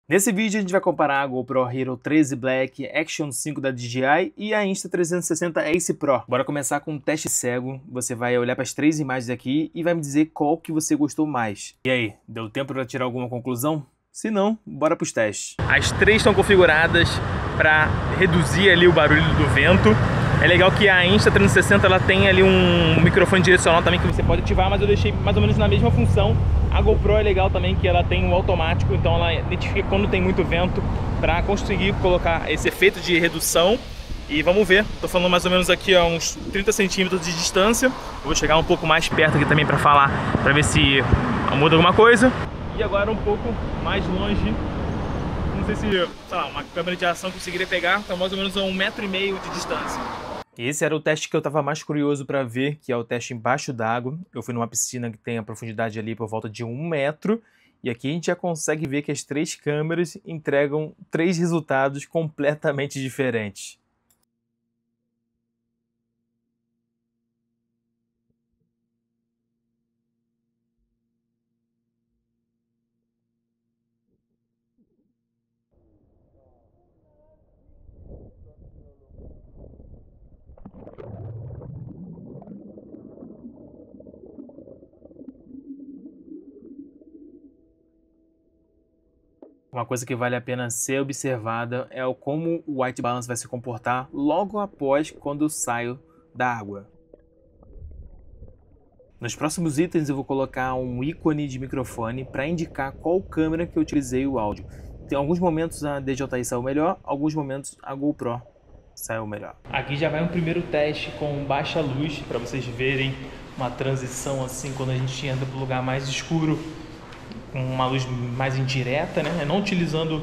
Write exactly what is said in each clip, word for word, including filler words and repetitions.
Nesse vídeo a gente vai comparar a GoPro Hero treze Black, Action cinco da D J I e a Insta trezentos e sessenta Ace Pro. Bora começar com um teste cego. Você vai olhar para as três imagens aqui e vai me dizer qual que você gostou mais. E aí, deu tempo para tirar alguma conclusão? Se não, bora para os testes. As três estão configuradas para reduzir ali o barulho do vento. É legal que a Insta trezentos e sessenta ela tem ali um microfone direcional também que você pode ativar, mas eu deixei mais ou menos na mesma função. A GoPro é legal também que ela tem um automático, então ela identifica quando tem muito vento para conseguir colocar esse efeito de redução. E vamos ver, tô falando mais ou menos aqui a uns trinta centímetros de distância. Eu vou chegar um pouco mais perto aqui também para falar, para ver se muda alguma coisa. E agora um pouco mais longe. Não sei se, sei lá, uma câmera de ação conseguiria pegar, tá mais ou menos a um metro e meio de distância. Esse era o teste que eu estava mais curioso para ver, que é o teste embaixo d'água. Eu fui numa piscina que tem a profundidade ali por volta de um metro. E aqui a gente já consegue ver que as três câmeras entregam três resultados completamente diferentes. Uma coisa que vale a pena ser observada é o como o white balance vai se comportar logo após quando eu saio da água. Nos próximos itens eu vou colocar um ícone de microfone para indicar qual câmera que eu utilizei o áudio. Tem alguns momentos a D J I saiu melhor, alguns momentos a GoPro saiu melhor. Aqui já vai um primeiro teste com baixa luz para vocês verem uma transição assim quando a gente entra para o lugar mais escuro, com uma luz mais indireta, né? Não utilizando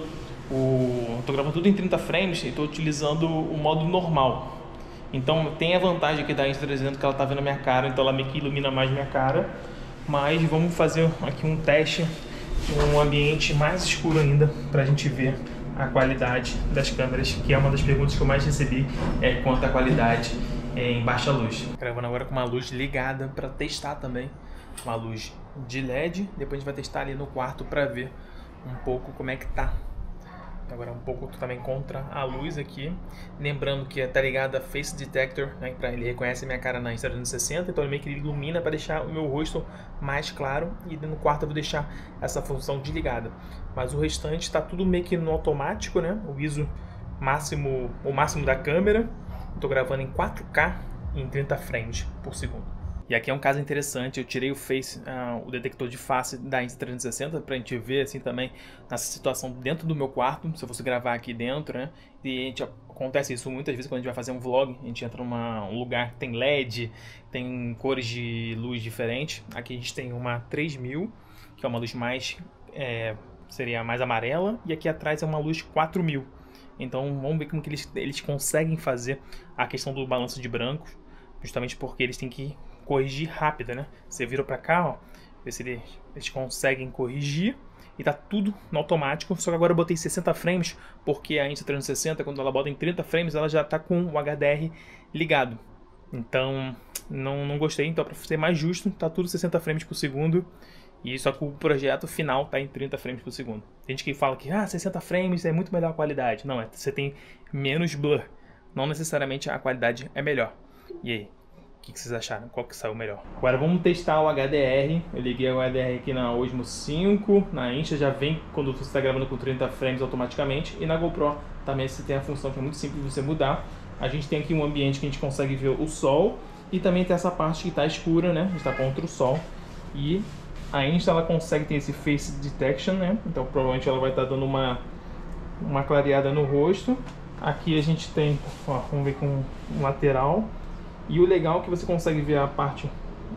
o... Estou gravando tudo em trinta frames e estou utilizando o modo normal. Então tem a vantagem aqui da Insta trezentos que ela está vendo a minha cara, então ela meio que ilumina mais minha cara. Mas vamos fazer aqui um teste em um ambiente mais escuro ainda para a gente ver a qualidade das câmeras, que é uma das perguntas que eu mais recebi, é quanto à qualidade em baixa luz. Gravando agora com uma luz ligada para testar também, uma luz de L E D. Depois a gente vai testar ali no quarto para ver um pouco como é que tá. Agora um pouco também contra a luz aqui. Lembrando que tá ligada a Face Detector, né, para ele reconhece minha cara na Insta trezentos e sessenta, então ele meio que ilumina para deixar o meu rosto mais claro. E no quarto eu vou deixar essa função desligada. Mas o restante está tudo meio que no automático, né? O I S O máximo, o máximo da câmera. Estou gravando em quatro K em trinta frames por segundo. E aqui é um caso interessante, eu tirei o face, uh, o detector de face da Insta trezentos e sessenta para a gente ver assim também nessa situação dentro do meu quarto, se eu fosse gravar aqui dentro, né? E a gente, acontece isso muitas vezes quando a gente vai fazer um vlog, a gente entra num lugar que tem L E D, tem cores de luz diferentes. Aqui a gente tem uma três mil, que é uma luz mais, é, seria mais amarela, e aqui atrás é uma luz quatro mil. Então vamos ver como que eles, eles conseguem fazer a questão do balanço de branco, justamente porque eles têm que corrigir rápida, né? Você vira pra cá, ó, ver se eles, eles conseguem corrigir e tá tudo no automático. Só que agora eu botei sessenta frames porque a Insta trezentos e sessenta, quando ela bota em trinta frames, ela já tá com o H D R ligado. Então não, não gostei, então para ser mais justo, tá tudo sessenta frames por segundo. E só que o projeto final tá em trinta frames por segundo. Tem gente que fala que ah, sessenta frames é muito melhor a qualidade. Não, é, você tem menos blur. Não necessariamente a qualidade é melhor. E aí? O que vocês acharam? Qual que saiu melhor? Agora vamos testar o H D R. Eu liguei o H D R aqui na Osmo cinco. Na Insta já vem quando você está gravando com trinta frames automaticamente. E na GoPro também você tem a função que é muito simples de você mudar. A gente tem aqui um ambiente que a gente consegue ver o sol. E também tem essa parte que está escura, né? A gente está contra o sol. E a Insta ela consegue ter esse Face Detection, né? Então provavelmente ela vai estar dando uma, uma clareada no rosto. Aqui a gente tem, ó, vamos ver com um lateral. E o legal é que você consegue ver a parte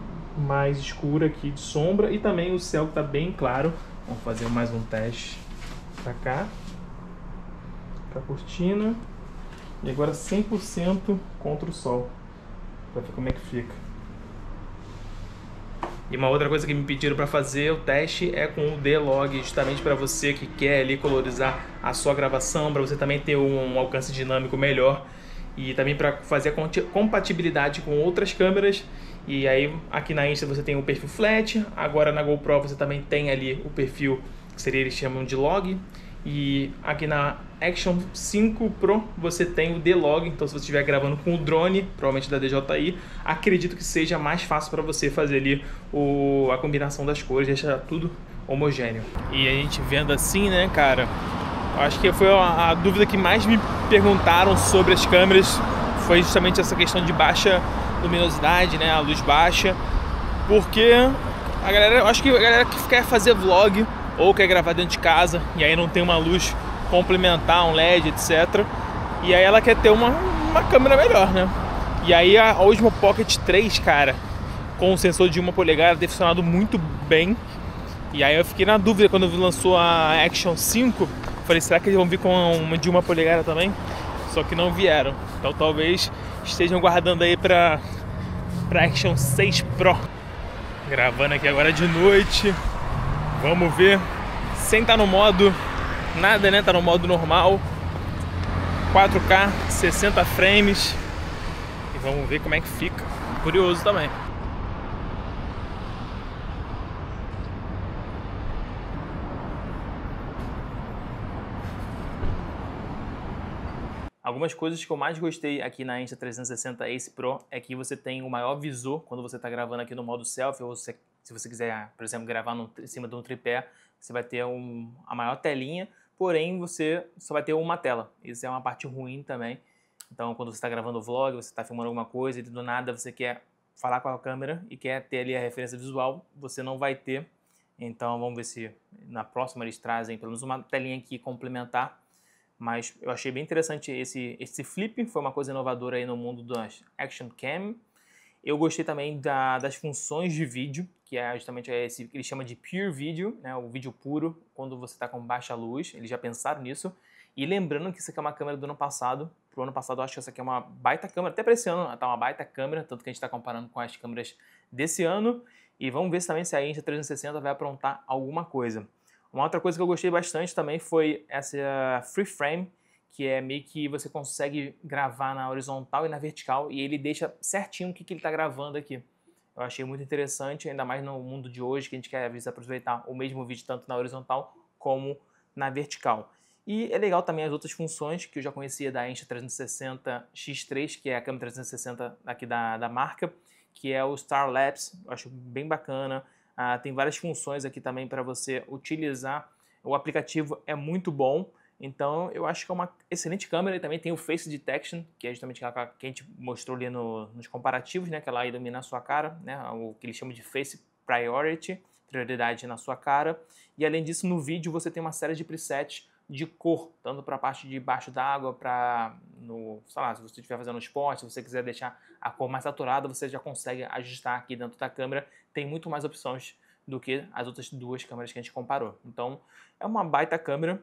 mais escura aqui de sombra e também o céu que está bem claro. Vamos fazer mais um teste para cá, com a cortina. E agora cem por cento contra o sol, para ver como é que fica. E uma outra coisa que me pediram para fazer o teste é com o D-Log, justamente para você que quer ali colorizar a sua gravação, para você também ter um alcance dinâmico melhor. E também para fazer a compatibilidade com outras câmeras. E aí aqui na Insta você tem o perfil flat, agora na GoPro você também tem ali o perfil que seria, eles chamam de log. E aqui na Action cinco Pro você tem o D-Log, então se você estiver gravando com o drone, provavelmente da D J I, acredito que seja mais fácil para você fazer ali o, a combinação das cores, deixar tudo homogêneo. E a gente vendo assim, né, cara, acho que foi a, a dúvida que mais me perguntaram sobre as câmeras, foi justamente essa questão de baixa luminosidade, né, a luz baixa, porque a galera, eu acho que a galera que quer fazer vlog ou quer gravar dentro de casa e aí não tem uma luz complementar, um L E D, etcétera. E aí ela quer ter uma, uma câmera melhor, né? E aí a Osmo Pocket três, cara, com o sensor de uma polegada, tem funcionado muito bem. E aí eu fiquei na dúvida quando lançou a Action cinco. Falei, será que eles vão vir com uma de uma polegada também? Só que não vieram. Então talvez estejam guardando aí pra, pra Action seis Pro. Gravando aqui agora de noite. Vamos ver, sem estar no modo nada, né? Tá no modo normal, quatro K, sessenta frames. E vamos ver como é que fica. Curioso também. Algumas coisas que eu mais gostei aqui na Insta trezentos e sessenta Ace Pro é que você tem o maior visor quando você está gravando aqui no modo selfie, ou você, se você quiser, por exemplo, gravar no, em cima de um tripé, você vai ter um, a maior telinha, porém você só vai ter uma tela. Isso é uma parte ruim também. Então, quando você está gravando vlog, você está filmando alguma coisa e do nada você quer falar com a câmera e quer ter ali a referência visual, você não vai ter. Então, vamos ver se na próxima eles trazem pelo menos uma telinha aqui complementar. Mas eu achei bem interessante esse, esse flip, foi uma coisa inovadora aí no mundo das Action Cam. Eu gostei também da, das funções de vídeo, que é justamente esse que ele chama de Pure Video, né, o vídeo puro, quando você está com baixa luz, eles já pensaram nisso. E lembrando que isso aqui é uma câmera do ano passado, pro ano passado eu acho que essa aqui é uma baita câmera, até para esse ano tá uma baita câmera, tanto que a gente está comparando com as câmeras desse ano. E vamos ver se também se a Insta trezentos e sessenta vai aprontar alguma coisa. Uma outra coisa que eu gostei bastante também foi essa Free Frame, que é meio que você consegue gravar na horizontal e na vertical e ele deixa certinho o que, que ele está gravando aqui. Eu achei muito interessante, ainda mais no mundo de hoje, que a gente quer às vezes aproveitar o mesmo vídeo tanto na horizontal como na vertical. E é legal também as outras funções que eu já conhecia da Insta trezentos e sessenta X três, que é a câmera trezentos e sessenta aqui da, da marca, que é o Star Labs, eu acho bem bacana. Ah, tem várias funções aqui também para você utilizar. O aplicativo é muito bom, então eu acho que é uma excelente câmera. E também tem o Face Detection, que é justamente aquela que a gente mostrou ali no, nos comparativos, né, que ela ilumina a sua cara, né, o que eles chamam de Face Priority, prioridade na sua cara. E além disso, no vídeo você tem uma série de presets de cor, tanto para a parte de baixo d'água, para, no, sei lá, se você estiver fazendo esporte, se você quiser deixar a cor mais saturada, você já consegue ajustar aqui dentro da câmera. Tem muito mais opções do que as outras duas câmeras que a gente comparou. Então, é uma baita câmera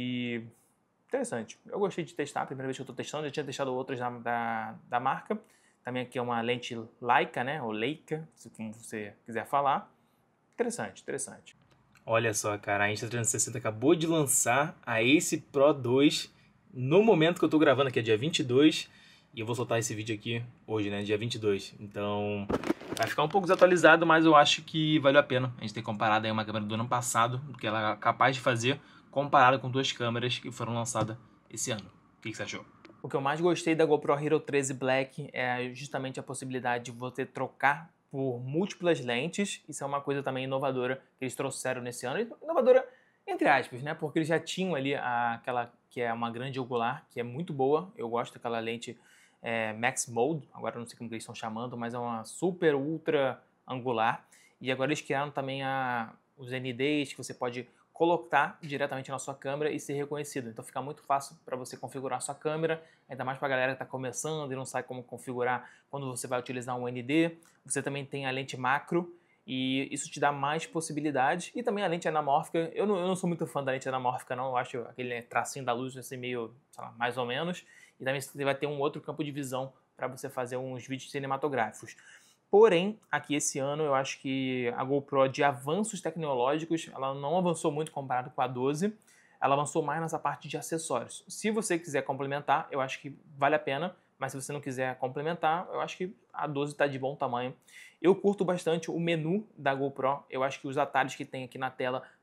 e interessante. Eu gostei de testar, a primeira vez que eu estou testando, já tinha testado outras da, da, da marca. Também aqui é uma lente Leica, né, ou Leica, como você quiser falar. Interessante, interessante. Olha só, cara, a Insta trezentos e sessenta acabou de lançar a Ace Pro dois no momento que eu tô gravando aqui, é dia vinte e dois, e eu vou soltar esse vídeo aqui hoje, né, dia vinte e dois. Então, vai ficar um pouco desatualizado, mas eu acho que valeu a pena a gente ter comparado aí uma câmera do ano passado, do que ela é capaz de fazer, comparado com duas câmeras que foram lançadas esse ano. O que, que você achou? O que eu mais gostei da GoPro Hero treze Black é justamente a possibilidade de você trocar por múltiplas lentes. Isso é uma coisa também inovadora que eles trouxeram nesse ano. Inovadora, entre aspas, né? Porque eles já tinham ali a, aquela que é uma grande angular, que é muito boa. Eu gosto daquela lente é, Max Mode, agora eu não sei como eles estão chamando, mas é uma super ultra angular. E agora eles criaram também a, os N Ds que você pode colocar diretamente na sua câmera e ser reconhecido. Então fica muito fácil para você configurar a sua câmera, ainda mais para a galera que está começando e não sabe como configurar quando você vai utilizar um N D. Você também tem a lente macro e isso te dá mais possibilidades. E também a lente anamórfica. Eu não, eu não sou muito fã da lente anamórfica não, eu acho aquele tracinho da luz assim meio, sei lá, mais ou menos. E também você vai ter um outro campo de visão para você fazer uns vídeos cinematográficos. Porém, aqui esse ano eu acho que a GoPro de avanços tecnológicos, ela não avançou muito comparado com a doze, ela avançou mais nessa parte de acessórios. Se você quiser complementar, eu acho que vale a pena, mas se você não quiser complementar, eu acho que a doze está de bom tamanho. Eu curto bastante o menu da GoPro, eu acho que os atalhos que tem aqui na tela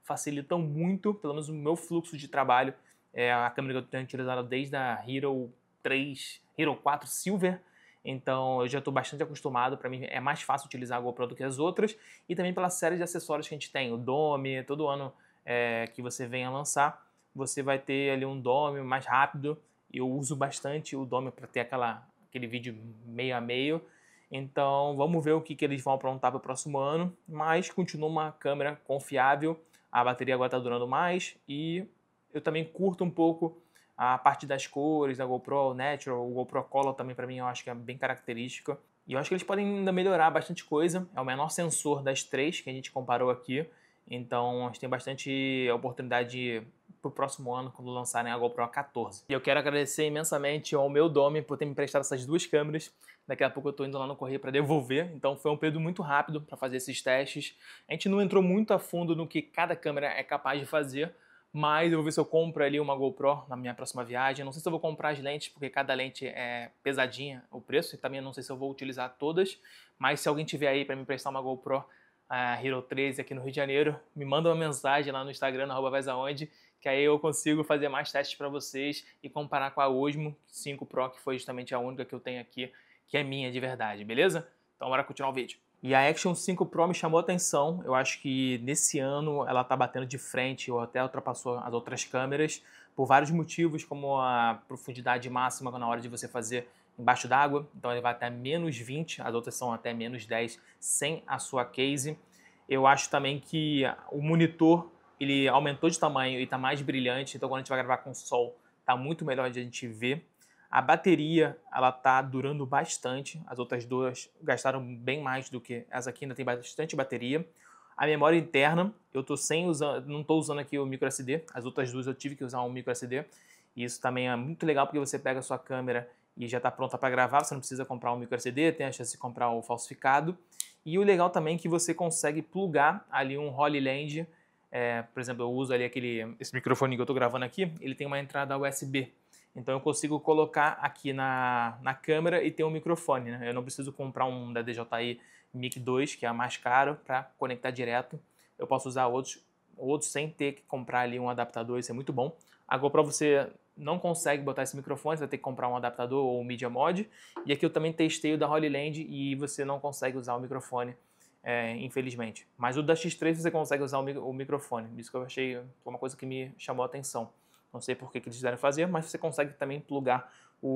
facilitam muito, pelo menos o meu fluxo de trabalho. É a câmera que eu tenho utilizado desde a Hero três, Hero quatro Silver, então eu já estou bastante acostumado. Para mim é mais fácil utilizar a GoPro do que as outras, e também pela série de acessórios que a gente tem, o Dome, todo ano é, que você venha lançar, você vai ter ali um Dome mais rápido. Eu uso bastante o Dome para ter aquela, aquele vídeo meio a meio. Então vamos ver o que, que eles vão aprontar para o próximo ano, mas continua uma câmera confiável, a bateria agora está durando mais, e eu também curto um pouco a parte das cores da GoPro Natural, o GoPro Color também para mim eu acho que é bem característica. E eu acho que eles podem ainda melhorar bastante coisa, é o menor sensor das três que a gente comparou aqui, então a gente tem bastante oportunidade para o próximo ano, quando lançarem a GoPro quatorze. E eu quero agradecer imensamente ao meu Dome por ter me emprestado essas duas câmeras. Daqui a pouco eu estou indo lá no correio para devolver, então foi um período muito rápido para fazer esses testes. A gente não entrou muito a fundo no que cada câmera é capaz de fazer, mas eu vou ver se eu compro ali uma GoPro na minha próxima viagem. Não sei se eu vou comprar as lentes, porque cada lente é pesadinha o preço, e também não sei se eu vou utilizar todas, mas se alguém tiver aí para me emprestar uma GoPro a Hero treze aqui no Rio de Janeiro, me manda uma mensagem lá no Instagram, no arroba vaisaonde, que aí eu consigo fazer mais testes para vocês e comparar com a Osmo cinco Pro, que foi justamente a única que eu tenho aqui, que é minha de verdade, beleza? Então bora continuar o vídeo. E a Action cinco Pro me chamou a atenção. Eu acho que nesse ano ela tá batendo de frente, ou até ultrapassou as outras câmeras, por vários motivos, como a profundidade máxima na hora de você fazer embaixo d'água, então ele vai até menos vinte, as outras são até menos dez sem a sua case. Eu acho também que o monitor ele aumentou de tamanho e está mais brilhante, então quando a gente vai gravar com sol está muito melhor de a gente ver. A bateria ela tá durando bastante, as outras duas gastaram bem mais do que essa aqui, ainda tem bastante bateria. A memória interna, eu tô sem usar, não estou usando aqui o micro S D, as outras duas eu tive que usar um micro S D. E isso também é muito legal porque você pega a sua câmera e já está pronta para gravar, você não precisa comprar um micro S D, tem a chance de comprar o falsificado. E o legal também é que você consegue plugar ali um Holy Land, é, por exemplo, eu uso ali aquele, esse microfone que eu estou gravando aqui, ele tem uma entrada U S B. Então eu consigo colocar aqui na, na câmera e ter um microfone, né? Eu não preciso comprar um da D J I Mic dois, que é a mais caro, para conectar direto. Eu posso usar outros, outros sem ter que comprar ali um adaptador, isso é muito bom. A GoPro você não consegue botar esse microfone, você vai ter que comprar um adaptador ou um Media Mod. E aqui eu também testei o da Holy Land e você não consegue usar o microfone, é, infelizmente. Mas o da X três você consegue usar o, o microfone, isso que eu achei, foi uma coisa que me chamou a atenção. Não sei por que, que eles quiseram fazer, mas você consegue também plugar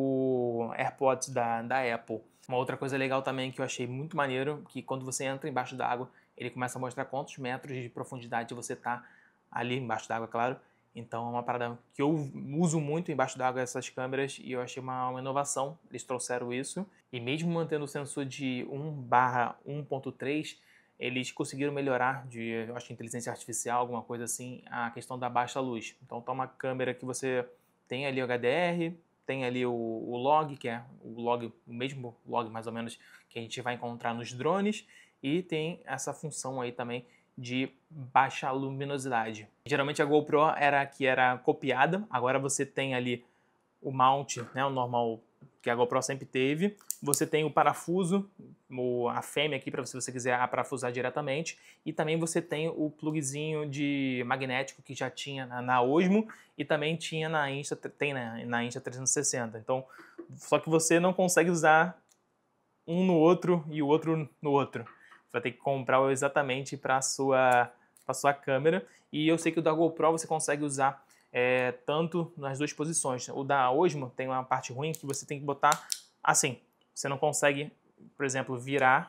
o AirPods da, da Apple. Uma outra coisa legal também que eu achei muito maneiro, que quando você entra embaixo d'água, ele começa a mostrar quantos metros de profundidade você está ali embaixo d'água, claro. Então é uma parada que eu uso muito embaixo d'água, essas câmeras, e eu achei uma, uma inovação. Eles trouxeram isso, e mesmo mantendo o sensor de um barra um ponto três, eles conseguiram melhorar, de, eu acho, inteligência artificial, alguma coisa assim, a questão da baixa luz. Então tá uma câmera que você tem ali o H D R, tem ali o, o log, que é o log, o mesmo log mais ou menos que a gente vai encontrar nos drones, e tem essa função aí também de baixa luminosidade. Geralmente a GoPro era a que era copiada, agora você tem ali o mount, né, o normal que a GoPro sempre teve. Você tem o parafuso, o, a fêmea aqui para se você quiser aparafusar diretamente, e também você tem o plugzinho de magnético que já tinha na, na Osmo e também tinha na Insta, tem na, na Insta trezentos e sessenta. Então, só que você não consegue usar um no outro e o outro no outro. Você vai ter que comprar exatamente para a sua, para sua câmera. E eu sei que o da GoPro você consegue usar é, tanto nas duas posições. O da Osmo tem uma parte ruim que você tem que botar assim. Você não consegue, por exemplo, virar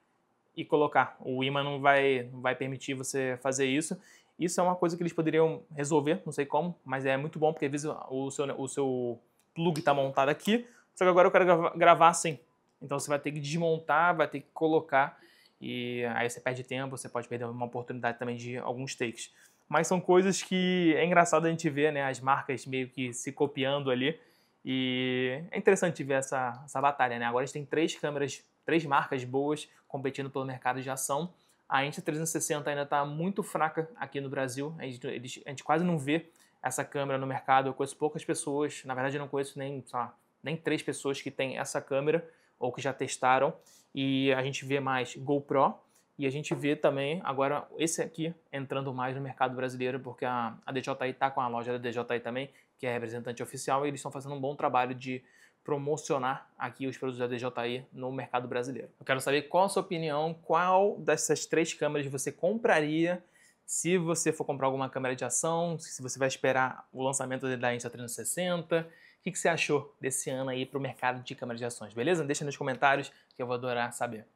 e colocar. O ímã não vai, não vai permitir você fazer isso. Isso é uma coisa que eles poderiam resolver, não sei como, mas é muito bom porque às vezes o seu, o seu plug está montado aqui, só que agora eu quero gravar, gravar assim. Então você vai ter que desmontar, vai ter que colocar, e aí você perde tempo, você pode perder uma oportunidade também de alguns takes. Mas são coisas que é engraçado a gente ver, né, as marcas meio que se copiando ali, e é interessante ver essa, essa batalha, né? Agora a gente tem três câmeras, três marcas boas competindo pelo mercado de ação. A Insta trezentos e sessenta ainda está muito fraca aqui no Brasil, a gente, a gente quase não vê essa câmera no mercado. Eu conheço poucas pessoas, na verdade eu não conheço nem, sei lá, nem três pessoas que têm essa câmera ou que já testaram, e a gente vê mais GoPro E a gente vê também agora esse aqui entrando mais no mercado brasileiro, porque a, a D J I está com a loja da D J I também, que é representante oficial, e eles estão fazendo um bom trabalho de promocionar aqui os produtos da D J I no mercado brasileiro. Eu quero saber qual a sua opinião, qual dessas três câmeras você compraria, se você for comprar alguma câmera de ação, se você vai esperar o lançamento da Insta trezentos e sessenta, o que, que você achou desse ano aí para o mercado de câmeras de ações, beleza? Deixa nos comentários que eu vou adorar saber.